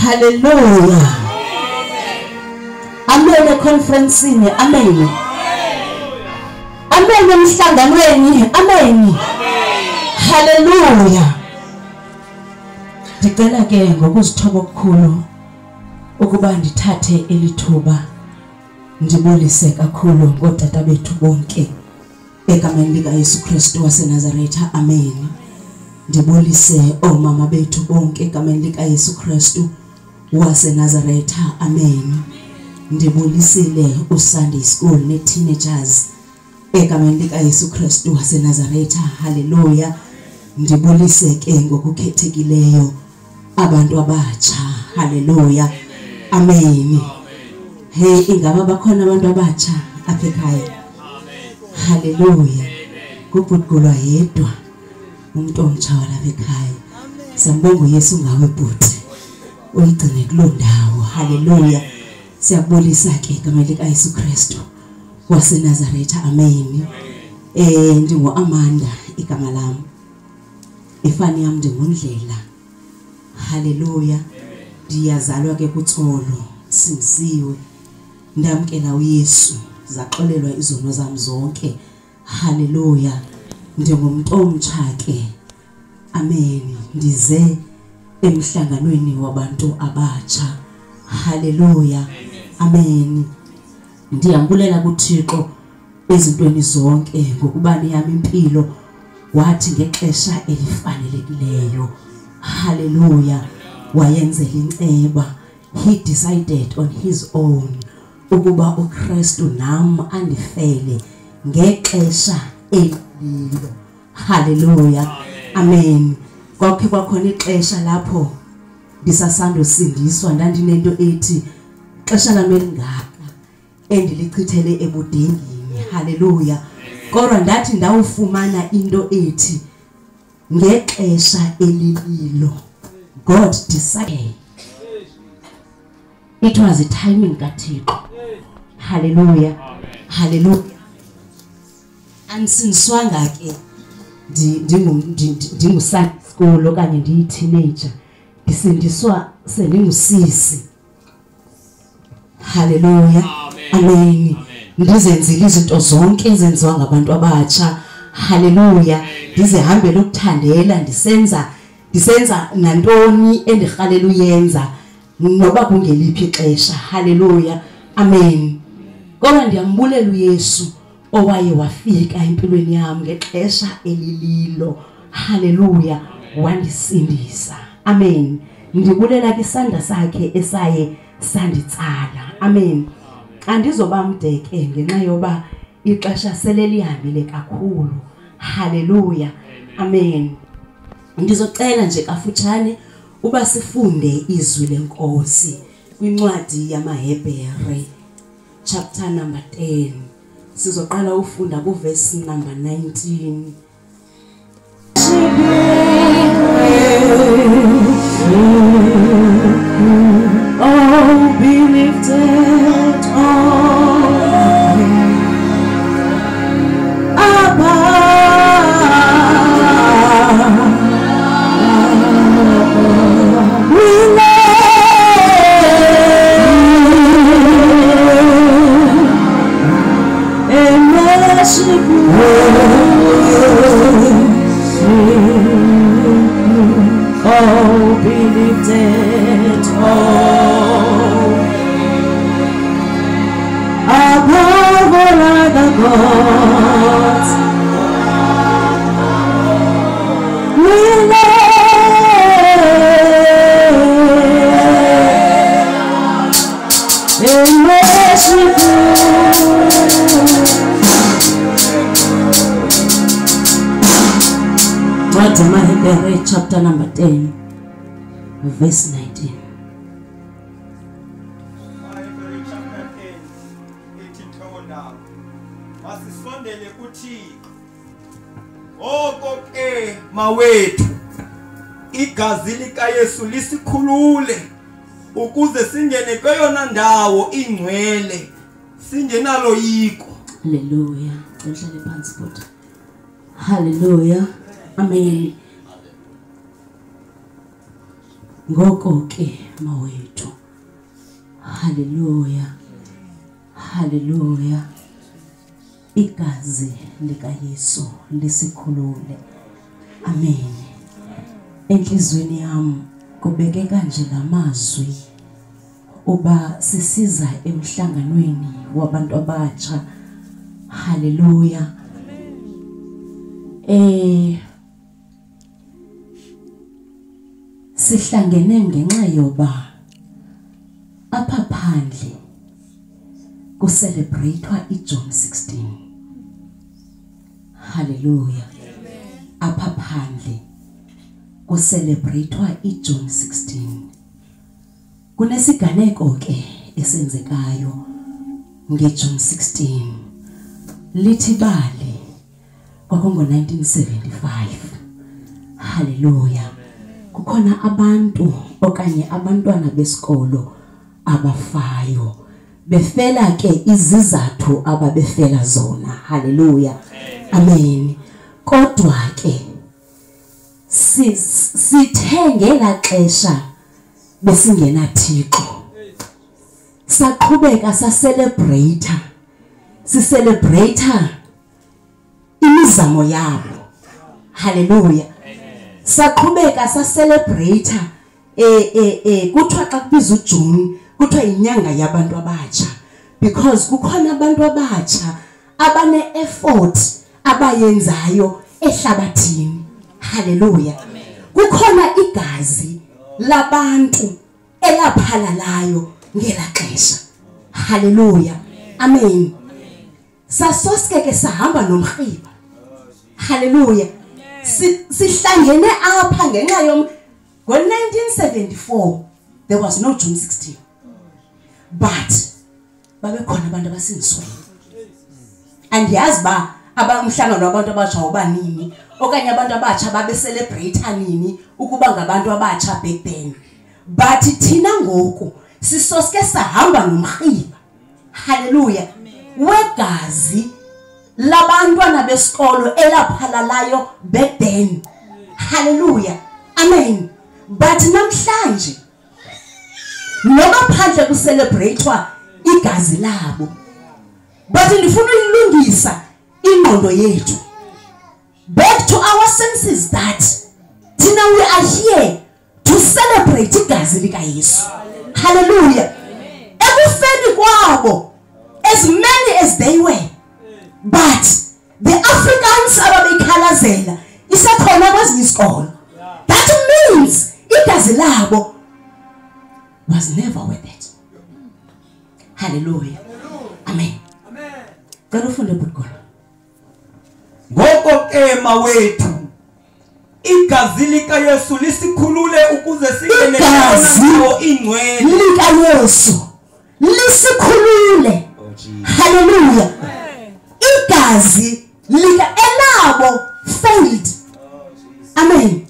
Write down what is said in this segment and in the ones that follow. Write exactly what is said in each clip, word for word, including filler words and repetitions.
Hallelujah. Amen econferencini. Amen. Amen emhlanganweni. Amen. Hallelujah. Ndicela ke ngokuzithoba okukhulu ukuba ndithathe elithuba ndibulise kakhulu ngodada bethu bonke egameni lika Yesu Kristu waseNazaretha. Amen. Ndibulise omama bethu bonke egameni lika Yesu Kristu waseNazaretha. Amen. Ndibulisile uSunday School ne teenagers egameni lika Yesu Kristu waseNazaretha. Hallelujah. Ndibulise ke ngokukhethekileyo abantu abatsha. Hallelujah. Amen. Hey, ingaba bakhona abantu abatsha apha ekhaya? Hallelujah. Kubhudgulwa yedwa umuntu omtsha walapha ekhaya. Siyambonga uYesu ngawe bhuti. Uyigcine kuloo ndawo. Hallelujah. Siyabulisa ke igama lika Yesu Kristu waseNazaretha. Amen. Eh ndingu Amanda igama lami. Ifani yami ndingundlela. Hallelujah. Ndiyazalwa ke kuTsolo, sinsiwe. Ndamkela uYesu, zaxolelwa izono zami zonke. Hallelujah. Ndingumuntu omtsha ke. Amen. Ndize emhlanganweni wabantu abatsha. Hallelujah. Amen. Ndiyambulela kuThixo ezintweni zonke ngokuba niyami impilo wathi ngexesha elifanelekileyo. Hallelujah. Wayenzela inceba. He decided on his own ukuba uKristu nam andifele ngexesha elilo. Hallelujah. Amen. Kwakhe kwakhona ixesha lapho ndisasando sindiswa ndandinento ethi xesha lami elingaka endilichithele ebudengini. Hallelujah. Kodwa ndathi ndawufumana into ethi ngexesha elililo. God decided. It was a timing kaThixo. Hallelujah. Hallelujah. Ansinswanga ke ndinguSunday School okanye ndiyi teenager. Ndisindiswa sendingusisi. Hallelujah. Amen. Ndizenzile izinto zonke ezenziwa ngabantu abatsha. Hallelujah. Ndizihambela ukuthandela ndisenza ndisenza nantoni endirhalela uyenza noba kungeliphi ixesha. Hallelujah. Amen. Kodwa ndiyambulela uYesu owaye wafika empilweni yami ngexesha elililo. Hallelujah. Wandisindisa. Amen. Ndibulela kisandla sakhe esaye sanditsala. Amen. Andizoba mdeke ngenxa yoba ixesha sele lihambile kakhulu. Hallelujah. Amen. Ndizocela nje kafutshane uba sifunde izwi lenkosi kwincwadi yamaHebhere chapter number ten. Sizoqala ufunda kuverse number nineteen. Oh, be lifted up above. We love and worship you. Oh, be lifted up above all other gods. We love and worship you. What am I in chapter number ten, verse nineteen. Chapter ten, eighteen tona. Masisondele kuThixo. Oko ke mawethu igazi lika Yesu lisikhulule ukuze singene kweyona ndawo ingcwele singenalo yiko. Hallelujah. Ngihlale phansi kodwa. Hallelujah. Amen. ngoko ke mawethu. Hallelujah. Hallelujah. Igazi lika Yesu lisikhulule. Amen. Enhlizweni yami kubeke kanje lamazwi uba sisiza emhlanganweni wabantu abatsha. Hallelujah. Eh sihlangene ngenxa yoba apha phandle ku celebratewa iJune sixteen. Hallelujah. Apha phandle ku celebratewa iJune sixteen. Kunesiganeko ke esenzekayo ngeJune sixteen. Lithi bali kwakungo nineteen seventy-five. Hallelujah. Kukhona abantu okanye abantwana besikolo abafayo befela ke izizathu ababefela zona. Hallelujah. Amen. Kodwa ke sithengela xesha besingena Thixo saqhubeka sa celebrate si celebrate imizamo yabo. Hallelujah. Saqhubeka sa celebrate eh eh eh kuthiwa xa kubiza uJune kuthiwa inyanga yabantu abatsha because kukhona abantu abatsha abane effort abayenzayo ehlabathini. Hallelujah. Kukhona igazi labantu elaphalalayo ngela xesha. Hallelujah. Amen. Sasoske ke sahamba nomkhiba. Hallelujah. Sihlangene apha ngenxa yom ngo nineteen seventy-four there was no June sixteen. But babekhona abantu abasindiswe. And yazi ba abamhlangano wabantu abatsha ubanini okanye abantu abatsha babe celebrate nini ukuba ngabantu abatsha back then. But thina ngoku sisoske sahamba nomkhiba. Hallelujah. Wegazi labantwana besikolo elaphalalayo back then. Hallelujah. Amen. But namhlanje noba phandle ku celebratewa igazi labo, but ndifuna uyilungisa ingqondo yethu back to our senses that tina we are here to celebrate igazi lika Yesu. Hallelujah. Ekufeni kwabo as many as they were, but the Africans ababekhalazela isakhona kwezinye isikolo. That means igazi labo was never worth it. Hallelujah. Amen. Amen. Ngicela ufunde bukhona. Ngoko ke mawethu igazi lika Yesu lisikhulule ukuze singene nayo ingcwele lika Yesu lisikhulule. Hallelujah. Igazi lika elabo failed. Amen.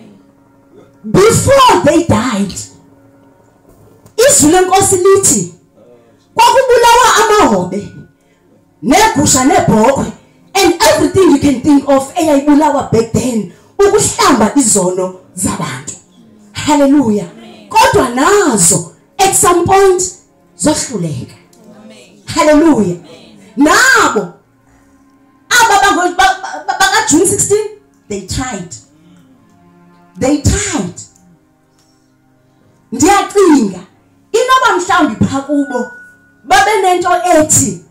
Before they died, izwi lenkosi lithi kwakubulawa amahobe negusha nebhokhwe and everything you can think of eyayibulawa back then ukuhlamba izono zabantu. Hallelujah. Kodwa nazo at some point zohluleka. Hallelujah. Nabo aba baka June sixteen they tried. They tried. Ndiyacinga inoba mhlawumbi phakubo babe nento ethi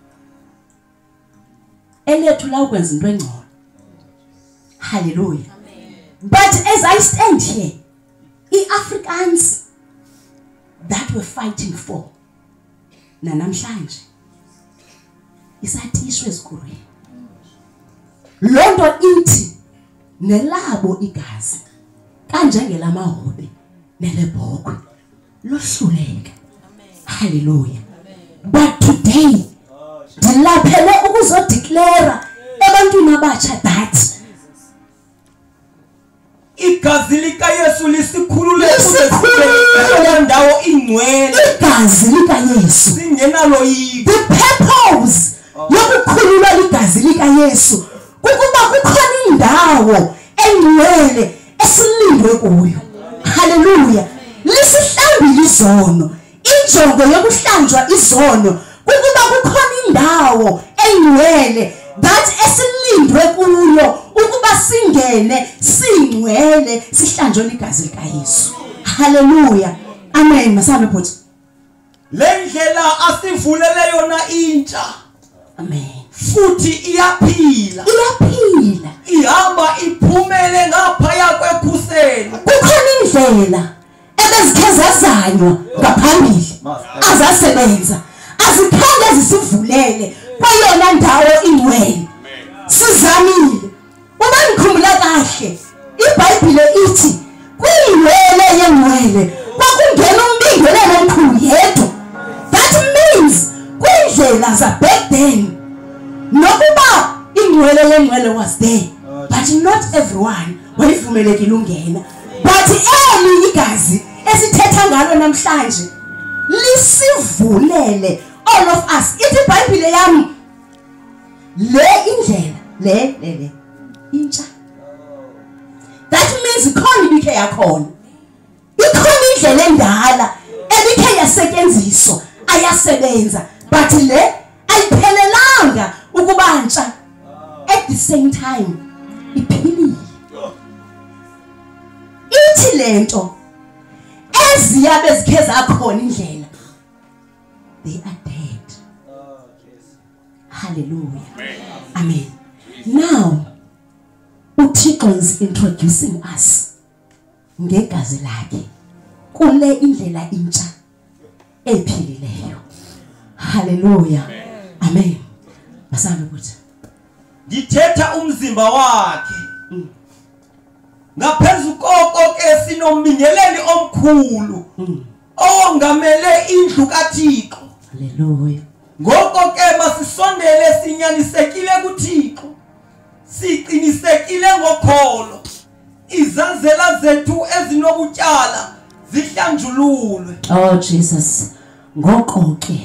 elethu la ukwenza into engcono. Hallelujah. But as I stand here, the Africans that were fighting for nanamhlanje isatishwe esikolweni. Lonto ithi nelabo igazi kanjengelamahobe nelebhokhwe lohluleka. Hallelujah. But today dilaphele ukuzodeclare ebantwini abatsha that igazi lika Yesu lisikhulule ukuze ndawo ingcwele. Igazi lika Yesu singenalo yiko. The purpose yokukhulula igazi lika Yesu kukuba kukhona indawo engcwele esilindwe kuyo. Hallelujah. Lisihlambile izono. Injongo yokuhlanjwa izono kukuba kukhona indawo engcwele that esilindwe kuyo ukuba singene singcwele sihlanjwe ligazi lika Yesu. Hallelujah. Amen. Masambe phothi. Lendlela asivulele yona intsha. Amen. Futhi iyaphila. Iyaphila. Ihamba iphumele ngapha kwekhusela. Kukhona indlela ebezikhezazayo ngaphambili. Azasebenza. Azikhange zisivulele kwayona ndawo ingcwele. Sizamile. Uma ngikhumbula kahle, iBhayibheli ithi kuyinwele yengcwele kwakungena umbingelelo omkhulu yedwa. That means kuyindlela za back then. Nokuba ingcwele yengcwele was there, but not everyone wayivumelekile ungena. But eli igazi esithetha ngalo namhlanje lisivulele all of us. Ithi iBhayibheli yami le indlela le le le intsha. That means ikhona ibikhe yakhona. Ikhona indlela endala ebikhe yasetyenziswa ayasebenza, but le ayiphelelanga ukubantsha. At the same time iphilile. Ithi lento eziya bezikhe zakhona indlela, they are dead. Hallelujah. Amen. Now uThixo is introducing us ngegazi lakhe kule indlela intsha ephilileyo. Hallelujah. Amen. Masambe ukuthi ngithetha umzimba wakhe. Ngaphezulu koko ke sinombingeleli omkhulu ongamele indlu kaThixo. Hallelujah. Ngoko ke masisondele sinyanisekile kuThixo. Siqinisekile ngokholo. Izanzela zethu ezinokutyala zihlanjululwe. Oh Jesus. Ngoko ke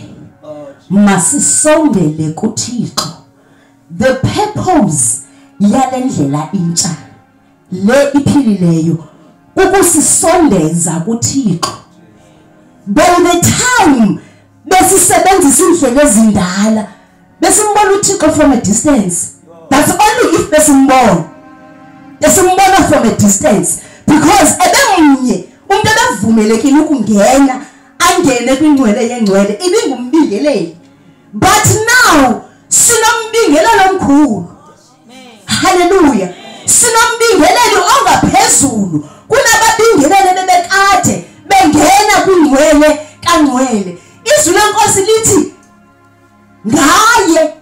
masisondele kuThixo. The purpose yalendlela intsha le iphilileyo ukusisondeza kuThixo. By the time besisebenzisa indlela ezindala besimbona uThixo from a distance. That's only if besimbona. Besimbona from a distance, because ebemunye umuntu ebevumelekile ukungena angene kwingcwele yengcwele ibingumbingeleli. But now sinombingelelo omkhulu. Hallelujah. Sinombingeleli ongaphezulu kunababingelele bebekade bengena kwingcwele kangcwele. Izwi lenkosi lithi ngaye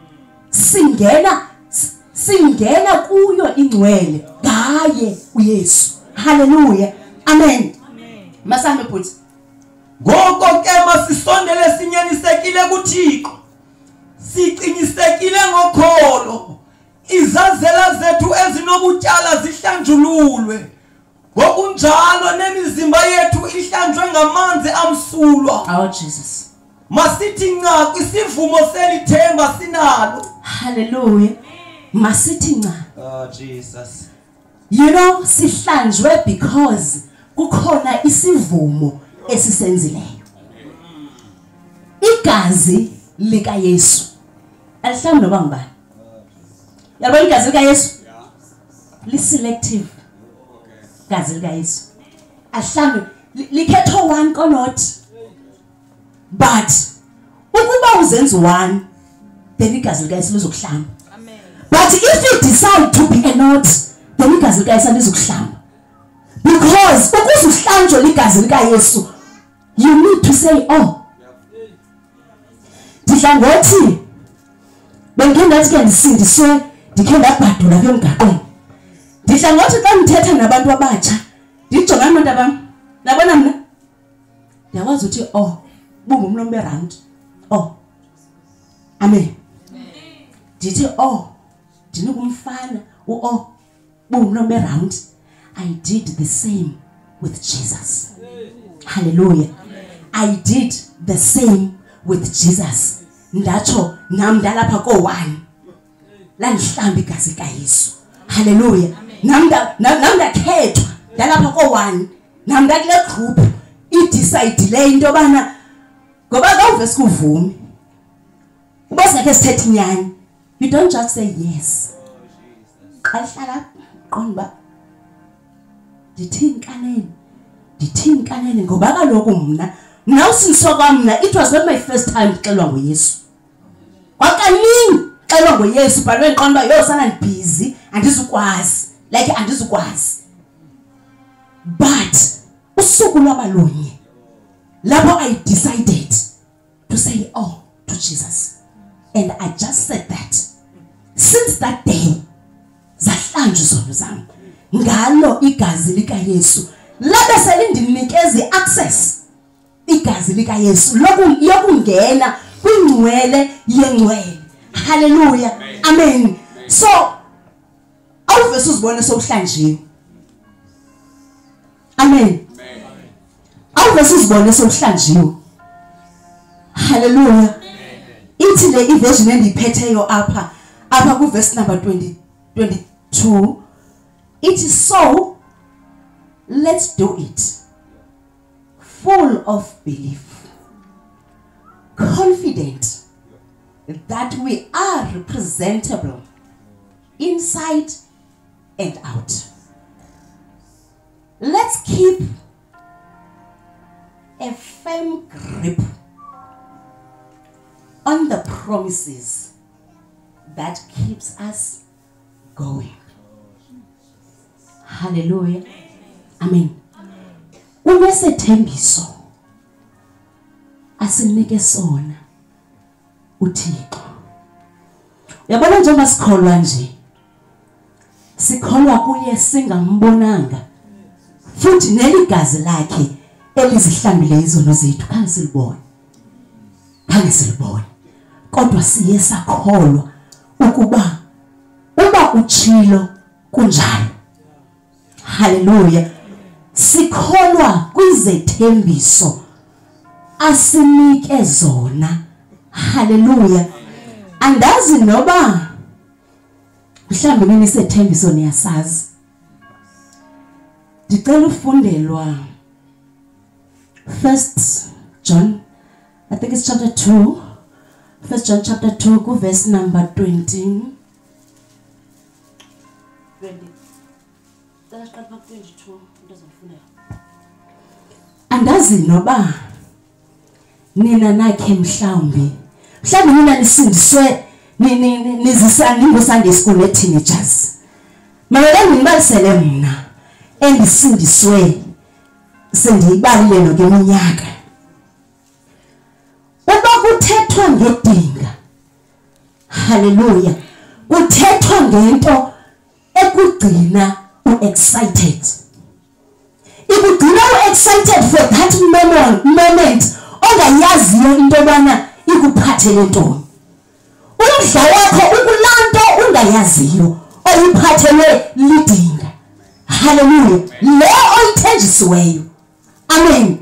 singena singena kuyo ingcwele ngaye uYesu. Hallelujah. Amen. Amen. Masambe phuthi. Ngoko ke masisondele sinyanisekile kuThixo. Siqinisekile ngokholo. Izazela zethu ezinokutyala zihlanjululwe. Ngokunjalo nemizimba yethu ihlanjwe ngamanzi amsulwa. Oh Jesus. Masithi nca kwisivumo selithemba sinalo. Hallelujah. Masithi nca. Oh Jesus. You know sihlanjwe because kukhona isivumo esisenzileyo. Igazi lika Yesu alihlambi noba ngubani. Yabona igazi lika Yesu li-selective. Igazi lika Yesu alihlambi likhetho one konot. But ukuba uzenza one then igazi lika Yesu lizokuhlamba. Amen. But if you decide to be a not, then igazi lika Yesu lizokuhlamba. Because ukuze uhlanjwe ligazi lika Yesu, you need to say oh. Ndidla ngothi bengike ngathi ke ndisindiswe ndikhe ndabhadula ke emgaqweni. Ndidla ngothi xa ngithetha nabantu abatsha ndijonga abantu abam nabona mina ndiyakwazi uthi oh bungumlomo round. Oh. Amen. Ndithi oh ndinokumfana u oh bungumlomo round. I did the same with Jesus. Hallelujah. I did the same with Jesus. Ndacho namda lapha ko one. La ngihlamba igazi ka Yesu. Hallelujah. Namda namda khethwa ndalapha ko one. nami ngakule group I decide le into bana ngoba kawuve sikuvumi uba singakhe sithethe inyani you don't just say yes qahlala qonba dithini kanene dithini kanene ngoba kaloku mna mina usinso kwamna it was not my first time xelwa ngoYesu kwakaningi xelwa ngoYesu balwe nqonba yo sana busy andizukwazi like andizukwazi but usuku lwabalonye lapho I decided to say oh to Jesus and I just said that since that day zahlanjwe izono zami ngalo igazi lika Yesu labe selindinikeze access igazi lika Yesu lokhu yokungena kwingcwele yengcwele hallelujah amen so awuvese uzibone sokuhlanjiwe amen awuvese uzibone sokuhlanjiwe hallelujah ithi le iversion endiphetheyo apha apha ku verse number twenty twenty-two it is so let's do it full of belief confident that we are representable inside and out let's keep a firm grip on the promises that keeps us going hallelujah amen unesethembiso asinike sona uThixo uyabona njengoba sikholwa nje sikholwa kuye singambonanga futhi neligazi lakhe elizihlambile izono zethu khange silibone khange silibone kodwa siye sakholwa ukuba uba uchilo kunjalo hallelujah sikholwa kwizethembiso asinike zona hallelujah andazi noba mhlambe nini isethembiso niyasazi dicela ufundelwa First John I think it's chapter two First John chapter two go verse number twenty twenty That's chapter twenty-two andazi noba nina nakhe mhlawumbi mhlawumbi nina nisindiswe nizisani ngoSunday school le teenagers mawela ngibalisele mna endisindiswe sendiyibalile nokeminyaka uba kuthethwa ngedinga hallelujah kuthethwa ngento ekugcina u-excited ikugcina u-excited for that moment moment ongayaziyo into yobana ikuphathele ntoni umdla wakho ukulanto ungayaziyo oyiphathelwe lidinga hallelujah le oyithenjisiweyo amen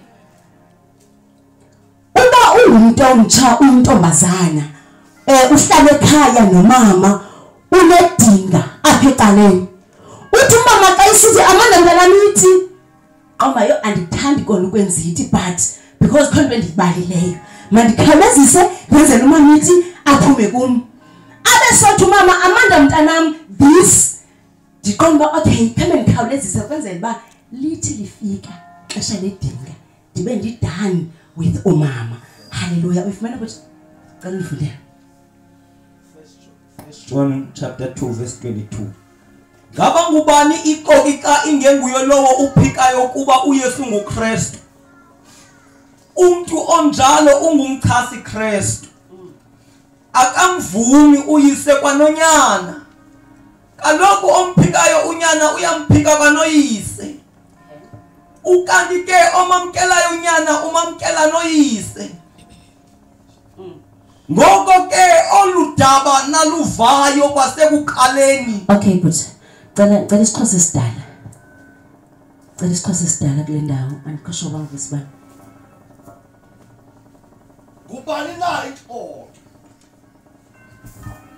uba umuntu omtsha untombazana eh uhlala ekhaya nomama unedinga apha eqaleni uthi mama xa isithi amanda mntanamithi qoma yo andithandi kona ukwenza ithi but because khona ndibalileyo mandikhawulezise ngenzela umamithi aphume kum abe sothi mama amanda mntanam this ndiqonda okay come ndikhawulezise kwenzela ba lithi lifika xesha ledinga ndibe ndidone with umama hallelujah ufumana ukuthi xa nifundela First John chapter two verse twenty-two ngaba ngubani iqokika ingenguyo lowo uphikayo kuba uYesu nguKristu umuntu onjalo ungumchasi Kristu akamvumi uyise kwanonyana kaloku omphikayo unyana uyamphika kwanoyise ukanti ke omamkelayo unyana umamkela noyise ngoko ke oludaba naluvayo kwasekuqaleni okay but cela cela isiXhosa sidala cela isiXhosa sidala kule ndawo andikho bangivisiba kubani na ixolo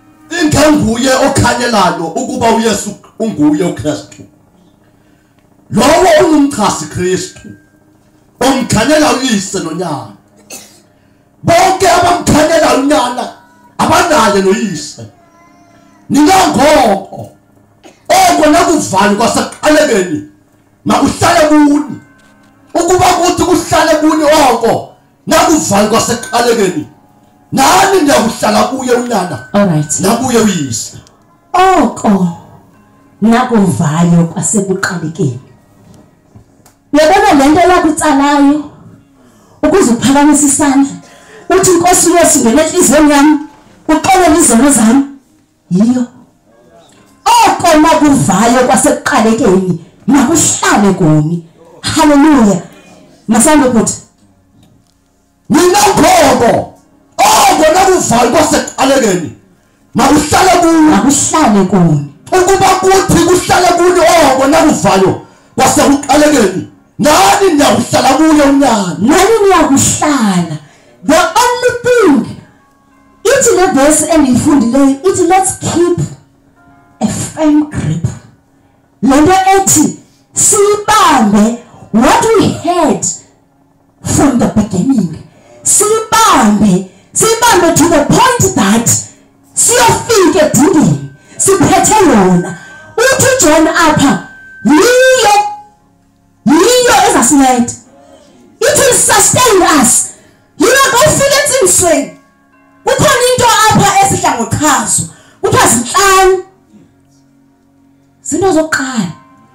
ingenguye okhanyelayo ukuba uYesu unguye uKristu lowo ungumchasi Kristu omkhanela uyise nonyana bonke abamkhanela unyana abanaye noyise ningangoko oko nakuvali kwaseqalekeni makuhlale kuni ukuba kuthi kuhlale kuni oko nakuvali kwaseqalekeni nani ndiyakuhlala kuye unyana alright nakuye uyise oko nakuvayo kwasebuqalekeni uyabona lento lakutsalayo ukuze uphakamise isandla uthi inkosi Yesu ngenhliziyo yami uxolele izono zami yiyo oko nakuvayo kwaseqalekeni makuhlale kuni haleluya masando futhi mina ngoko oko nakuvayo kwaseqalekeni makuhlale kuni makuhlale kuni ukuba kuthi kuhlale kuni oko nakuvayo kwaseqalekeni nani ndiyakuhlala kuye unyana nani niyakuhlala the only thing ithi le verse engiyifundileyo ithi let's keep a firm grip lento ethi sibambe what we had from the beginning sibambe sibambe to the point that siyofika edingeni siphethe yona uthi John apha yiyo yiyo ezasinceda it will sustain us yina kufika etsinsweni kukhona into apha esidla ngokhazo kuthiwa zinhlanu zinto zokuqala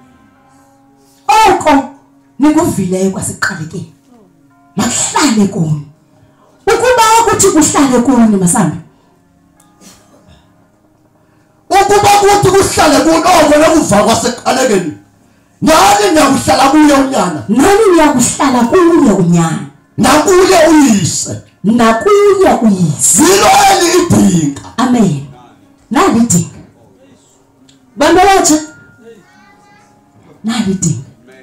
oko nikuvileyo kwaseqalekeni makuhlale kuni ukuba ukuthi kuhlale kuni masambi ukuba kuthi kuhlale kuni oko nakuva kwaseqalekeni nani ndiyakuhlala kuye unyana nani niyakuhlala kuye unyana nakuye uyise nakuye uyise zilo eli idinga amen nali idinga bantu batsha nali idinga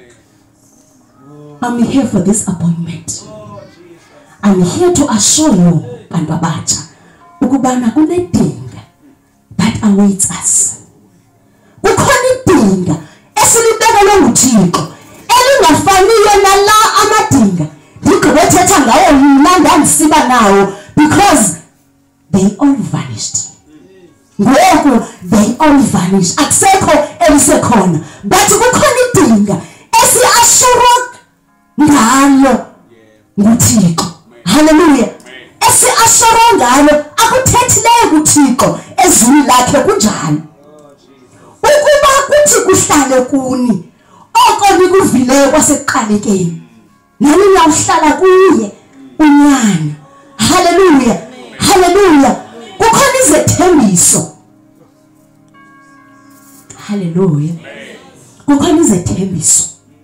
I'm here for this appointment I'm here to assure you bantu abatsha ukubana kunedinga that awaits us kukhona idinga esilibekele nguThixo elingafaniyo nala amadinga ngigqibethetha ngawo mina ngandisiba nawo because they all vanished ngoku they all vanished akusekho elisekhona but kukhona idinga esi-assure ngalo nguThixo haleluya esi-assure ngalo akuthethileyo kuThixo ezwini lakhe kunjani ukuba kuthi kuhlale kuni oko nikuvileyo kwaseqalekeni nani niyawuhlala kuye unyana haleluya haleluya kukhona izethembiso haleluya kukhona izethembiso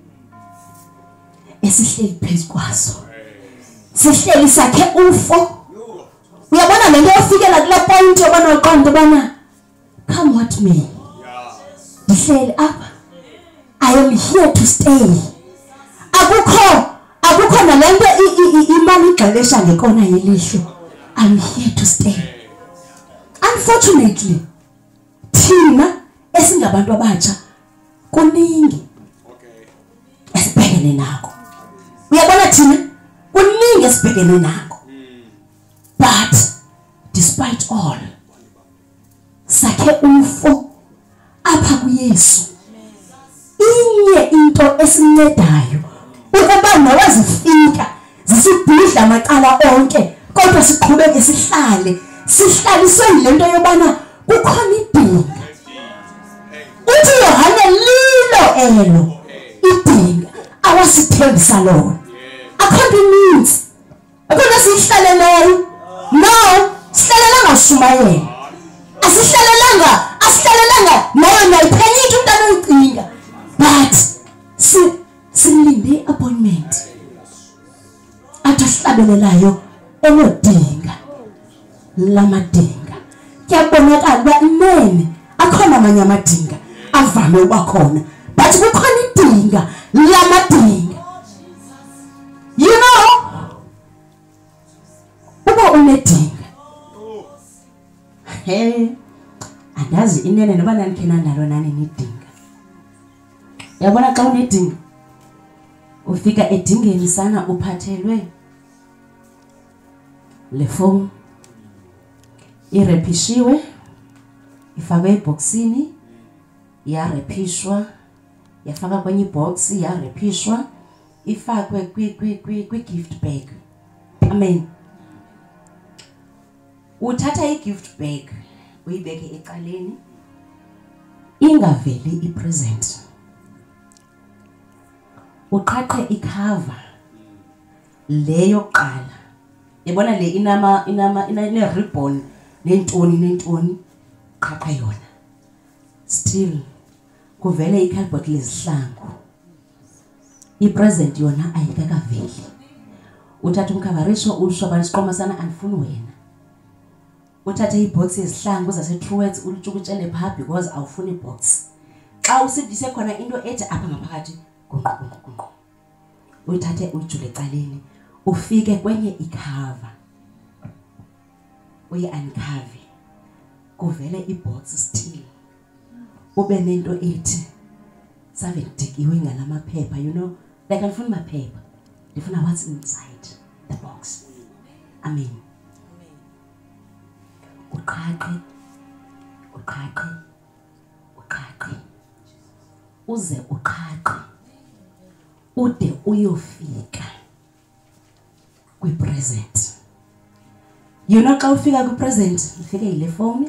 esihleli phezu kwazo sihleli sakhe ufo uyabona lento ofikela kula point yobana uqonda bana come what may ndihleli apha I am here to stay akukho akukho nalento imali igxelesha ngekona yelihlo I'm here to stay unfortunately thina esingabantu abatsha kuningi esibhekene nako uyabona thina kuningi esibhekene nako but despite all sakhe umfo apha kuYesu inye into esincedayo ukuba nawazifika zisibhidla amaqala onke kodwa siqhubeke sihlale sihlaliswe lento yobana kukhona idinga uthi Yohane lilo elo idinga awasithembisa lona akho means akona sihlaleleyo no sihlalelanga Shumayela asihlalelanga asihlalelanga nayo nayiphenyitha umntana oyicinga but si silinde appointment athi sihlabelelayo elodinga lamadinga kuyabonakala uba inene akhona amanye amadinga avame uba khona but kukhona idinga lamadinga you know uba unedinga hey andazi inene noba nanikhe nandalo nani nidinga Yabona xa unedinga ufika edingeni sana uphathelwe le phone irepishiwe ifakwe eboxini yarepishwa yafaka kwenye box yarepishwa ifakwe kwi kwi kwi kwi gift bag. Amen. Uthatha i gift bag uyibeke ecaleni ingaveli i present. Uqhaqhe icover leyo qala. Yabona le inama inama ine ribbon nentoni nentoni qhaqha yona. Still kuvele ikhadibhodi lezihlangu. I present yona ayikakaveli. Uthatha umkhavarisho ushobana siqoma sana andifuni wena. Uthatha ibox yezihlangu zase Truworths ulutshukutshele pha because awufuni ibox. Xa usidise khona into ethi apha ngaphakathi gonqo. Uthathe ujule ecaleni ufike kwenye icover. Uyi uncover. Kuvele ibox still. Ube nento ethi save dikiwe ngalama paper, you know, like andifuni ma paper. Ndifuna what's inside the box. Amen. Uqhaqhe uqhaqhe uqhaqhe uze uqhaqhe ude uyofika kwi present. You know xa ufika kwi present ufike ile phone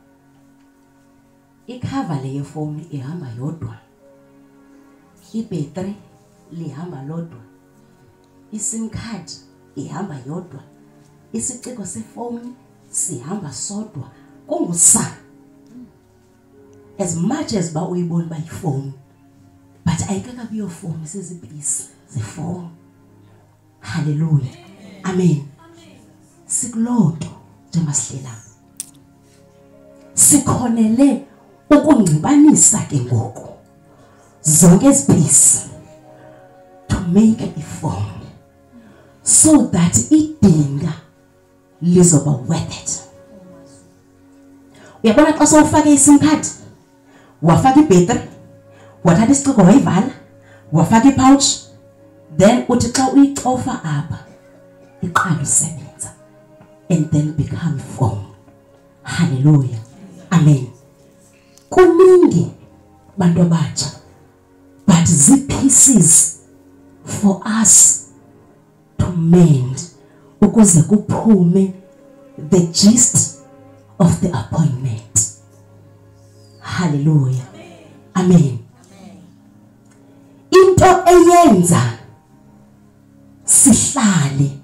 icover le phone ihamba yodwa, ibattery lihamba lodwa, isim card ihamba yodwa, isiciko sefoni sihamba sodwa kungusa. As much as ba uyibona ba iphone but ayikaka biyo phone sezipisi zefone. Hallelujah. Amen. Sikulodo njengasihlela sikhonele ukungcibanisa ke ngoku zonke izipisi to make a phone so that idinga lizoba worth it. Uyabona xa sowufake isim card wafaka ibattery wathatha isiciko wayivala wafaka ipouch then uthi xa uyicofa apha iqala usebenza and then become phone. Hallelujah. Amen. Kuningi bantu abatsha but zi pieces for us to mend ukuze kuphume the gist of the appointment. Hallelujah. Amen. Into eyenza sihlale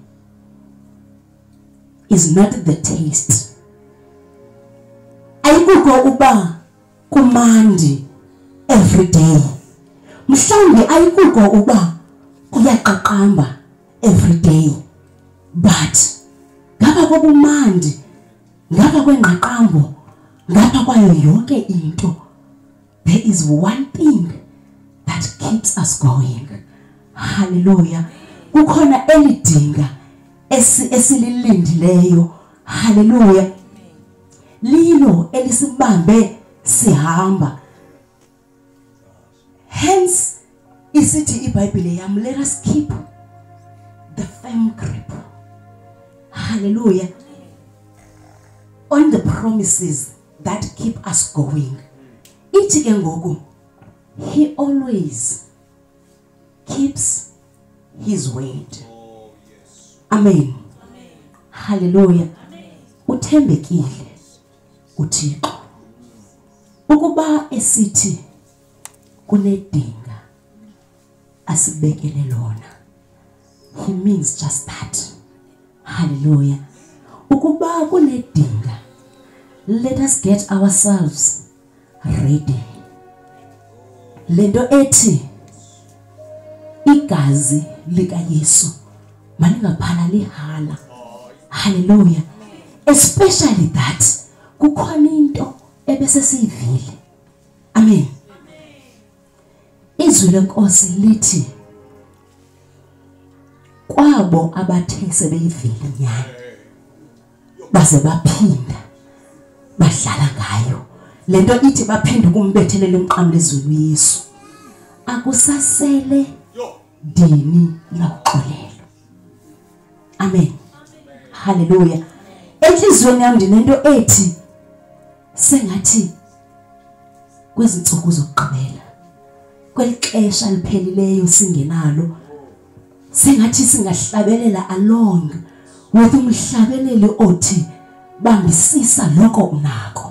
is not the taste. Ayikuko uba kumandi every day. Mhlawumbe ayikuko uba kuyaqaqamba every day. But ngapha kobumandi, ngapha kwengqaqambo, ngapha kwayo yonke into, there is one thing that keeps us going. Hallelujah. Kukhona elidinga esililindileyo. Hallelujah. Lilo elisibambe sihamba. Hence isithi iBhayibhile yam, let us keep the firm grip. Hallelujah. On the promises that keep us going. Ithi ke ngoku, he always keeps his word. Amen. Hallelujah. Uthembekile uThixo. Ukuba esithi kunedinga asibekele lona, he means just that. Hallelujah. Ukuba kunedinga, let us get ourselves ready. Lento ethi igazi lika Yesu malingaphala lihala. Hallelujah. Especially that kukhona into ebese siyivile. Amen. Izwi lenkosi lithi kwabo abathe sebeyivile nyana baze baphinda bahlala ngayo. Lento ithi baphinda kumbethelela emqamlezweni uYesu. akusasele dini lokuxolelwa. Amen. Hallelujah. Enhlizweni yami ndinento ethi sengathi kwezinsuku zokugqibela kwelixesha liphelileyo singenalo sengathi singahlabelela along with umhlabeleli othi bambisisa lokho unako.